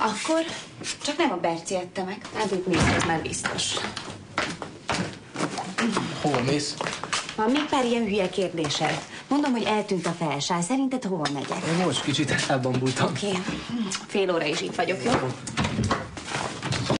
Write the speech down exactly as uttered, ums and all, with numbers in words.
Akkor csak nem a Berci ette meg. Hát itt nézd, ez már biztos. Hova mész? Van még pár ilyen hülye kérdésed. Mondom, hogy eltűnt a felsár. Szerinted hova megyek? Én most kicsit elbambultam. Oké. Okay. Fél óra is itt vagyok, jó?